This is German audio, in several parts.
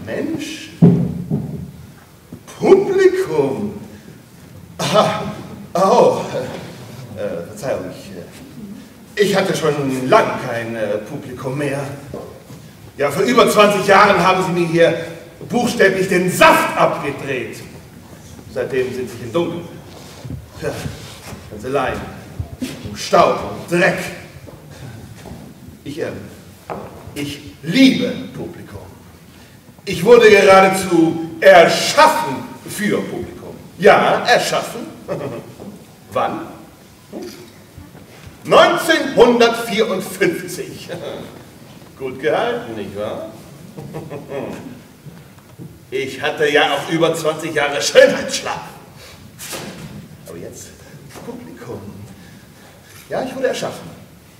Menschen. Publikum. Verzeihung, ich hatte schon lange kein Publikum mehr. Ja, vor über 20 Jahren haben sie mir hier buchstäblich den Saft abgedreht. Seitdem sitze ich im Dunkeln. Ja, ganz allein. Staub und Dreck. Ich liebe Publikum. Ich wurde geradezu erschaffen für Publikum. Ja, erschaffen. Wann? 1954. Gut gehalten, nicht wahr? Ich hatte ja auch über 20 Jahre Schönheitsschlaf. Aber jetzt Publikum. Ja, ich wurde erschaffen.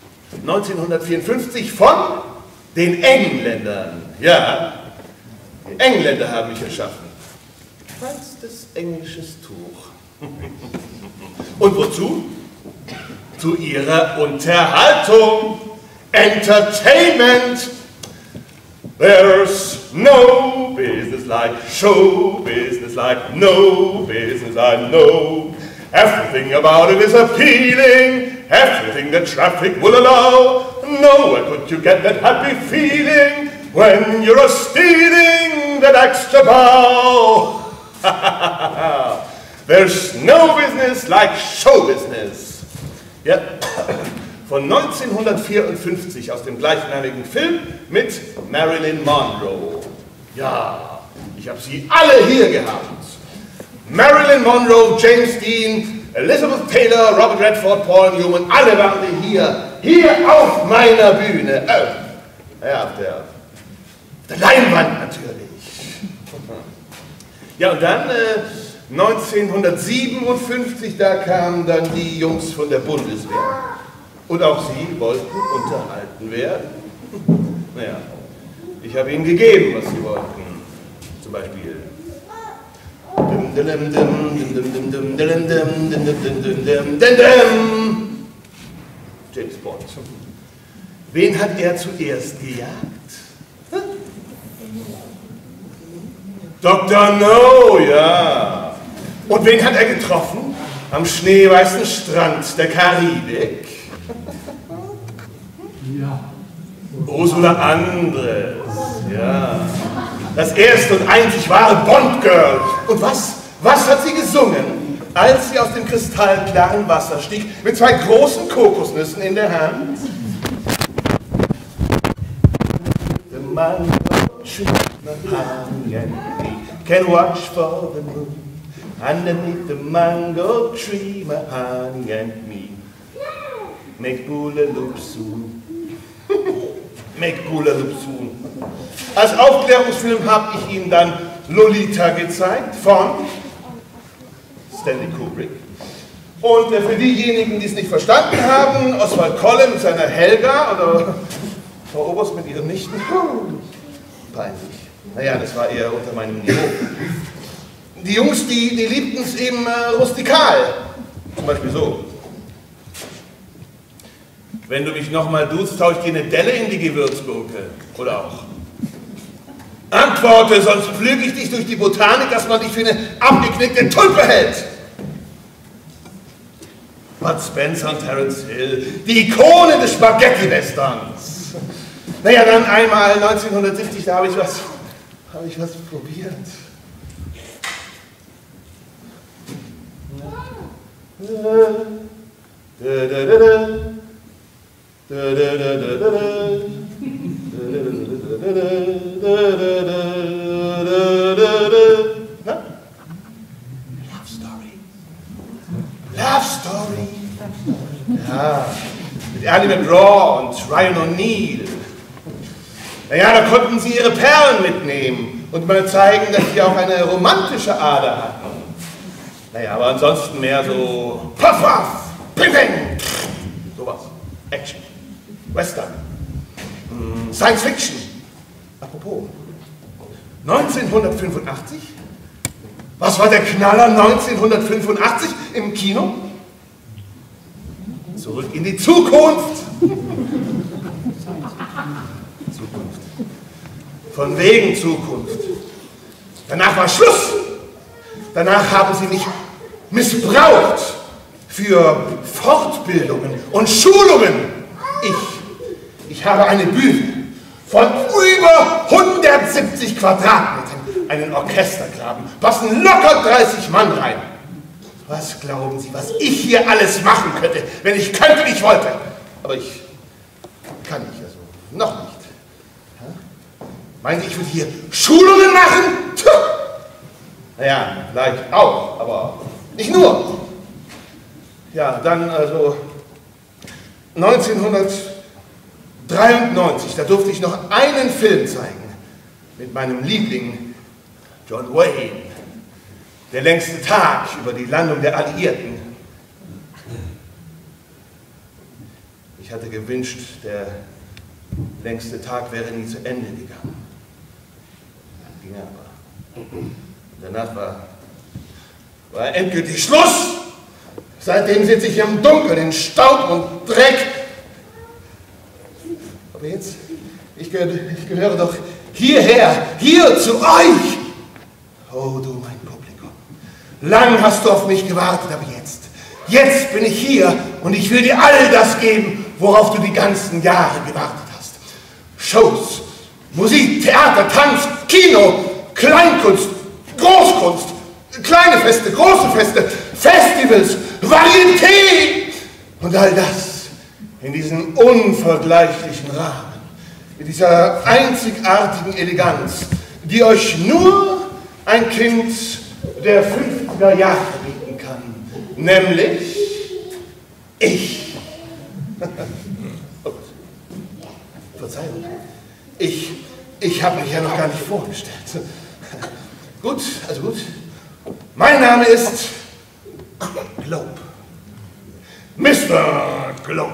1954 von den Engländern. Ja, die Engländer haben mich erschaffen. Feinstes englisches Tuch. Und wozu? Zu ihrer Unterhaltung. Entertainment. There's no business like show business like no business I know. Everything about it is appealing. Everything the traffic will allow. Nowhere could you get that happy feeling when you're stealing that extra bow. There's no business like show business. Ja, von 1954 aus dem gleichnamigen Film mit Marilyn Monroe. Ja, ich habe sie alle hier gehabt. Marilyn Monroe, James Dean, Elizabeth Taylor, Robert Redford, Paul Newman, alle waren hier auf meiner Bühne. Ja, auf der Leinwand natürlich. Ja, und dann 1957, da kamen dann die Jungs von der Bundeswehr. Und auch sie wollten unterhalten werden. Naja, ich habe ihnen gegeben, was sie wollten. Zum Beispiel James Bond. Wen hat er zuerst gejagt? Dr. No, ja. Und wen hat er getroffen? Am schneeweißen Strand der Karibik? Ja. Ursula Andres, ja. Das erste und einzig wahre Bond-Girl. Und was hat sie gesungen, als sie aus dem kristallklaren Wasser stieg, mit zwei großen Kokosnüssen in der Hand? The mango tree, honey and me, can watch for the moon. Underneath the mango tree, my honey and me, make hula loop soon. Make hula loop soon. Als Aufklärungsfilm habe ich Ihnen dann Lolita gezeigt von Stanley Kubrick. Und für diejenigen, die es nicht verstanden haben, Oswald Kolle mit seiner Helga oder Frau Oberst mit ihren Nichten. Peinlich. Naja, das war eher unter meinem Niveau. Die Jungs, die liebten es eben rustikal. Zum Beispiel so. Wenn du mich nochmal duzt, hau ich dir eine Delle in die Gewürzgurke. Oder auch. Antworte, sonst pflüge ich dich durch die Botanik, dass man dich für eine abgeknickte Tulpe hält. Bud Spencer und Terence Hill, die Ikone des Spaghetti-Westerns. Naja, dann einmal 1970, da habe ich was probiert. Love Story. Ja, mit Annie McGraw und Ryan O'Neal. Naja, da konnten sie ihre Perlen mitnehmen und mal zeigen, dass sie auch eine romantische Ader hatten. Naja, aber ansonsten mehr so Puff, Puff, Ping, Ping. Sowas. Action. Western. Science Fiction. Apropos. 1985? Was war der Knaller 1985 im Kino? Zurück in die Zukunft. Zukunft. Von wegen Zukunft. Danach war Schluss. Danach haben sie mich missbraucht für Fortbildungen und Schulungen. Ich habe eine Bühne von über 170 Quadratmetern, einen Orchestergraben, passen locker 30 Mann rein. Was glauben Sie, was ich hier alles machen könnte, wenn ich könnte, wie ich wollte? Aber ich kann nicht, also noch nicht. Meinen Sie, ich würde hier Schulungen machen? Naja, vielleicht auch, aber nicht nur. Ja, dann also 1993, da durfte ich noch einen Film zeigen mit meinem Liebling John Wayne. Der längste Tag über die Landung der Alliierten. Ich hatte gewünscht, der längste Tag wäre nie zu Ende gegangen. Ging aber. Danach war endgültig Schluss. Seitdem sitze ich im Dunkeln, in Staub und Dreck. Aber jetzt, ich gehöre doch hierher, hier zu euch. Oh, du mein Publikum. Lang hast du auf mich gewartet, aber jetzt bin ich hier und ich will dir all das geben, worauf du die ganzen Jahre gewartet hast. Shows, Musik, Theater, Tanz, Kino, Kleinkunst, Großkunst, kleine Feste, große Feste, Festivals, Varieté und all das in diesem unvergleichlichen Rahmen, mit dieser einzigartigen Eleganz, die euch nur ein Kind der 50er Jahre bieten kann, nämlich ich. Oh, Verzeihung, ich habe mich ja noch gar nicht vorgestellt. Gut, also gut. Mein Name ist Globe. Mr. Globe.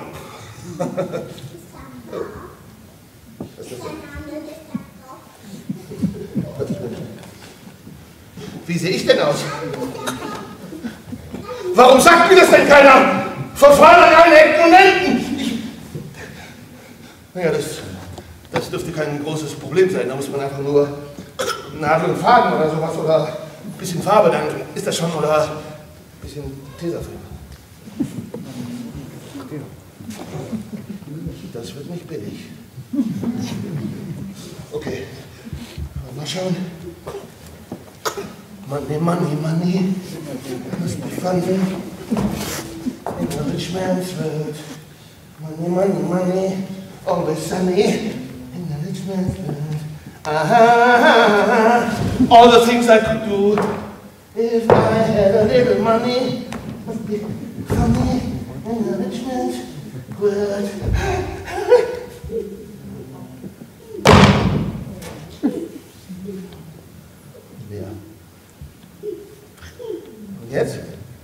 Was ist das denn? Wie sehe ich denn aus? Warum sagt mir das denn keiner? Vor vornherein Ecken und Enden. Naja, das dürfte kein großes Problem sein. Da muss man einfach nur Nadel und Faden oder sowas oder ein bisschen Farbe, dann ist das schon, oder ein bisschen Tesafilm. Das wird nicht billig. Okay, mal schauen. Money, money, money, must be funny in a rich man's world. Money, money, money, always sunny in a rich man's world. Aha, all the things I could do if I had a little money. Must be funny in a rich man's world. Ja. Und jetzt?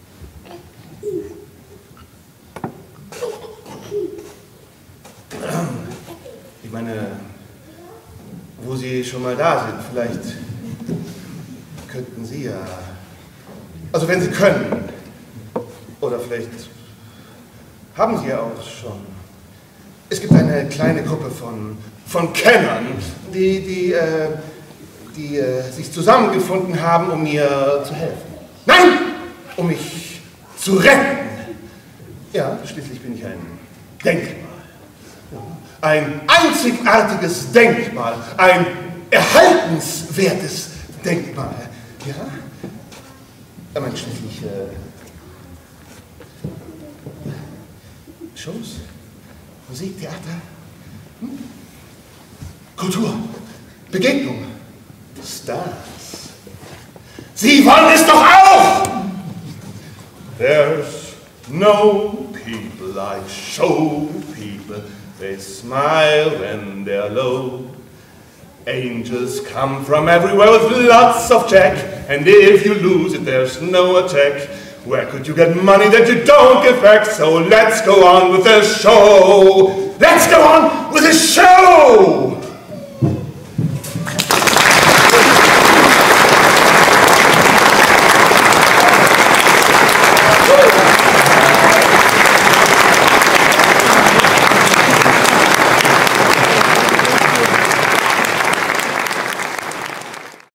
Ich meine, wo Sie schon mal da sind, vielleicht könnten Sie ja, also wenn Sie können, oder vielleicht haben Sie ja auch schon. Es gibt eine kleine Gruppe von Kennern, die sich zusammengefunden haben, um mir zu helfen. Nein, um mich zu retten. Ja, schließlich bin ich ein Denkmal. Ein einzigartiges Denkmal, ein erhaltenswertes Denkmal. Ja? Ich meine, schließlich Shows, Musik, Theater, Kultur, Begegnung, Stars. Sie wollen es doch auch! There's no people like show people. They smile when they're low. Angels come from everywhere with lots of jack, and if you lose it, there's no attack. Where could you get money that you don't get back? So let's go on with the show. Let's go on with the show!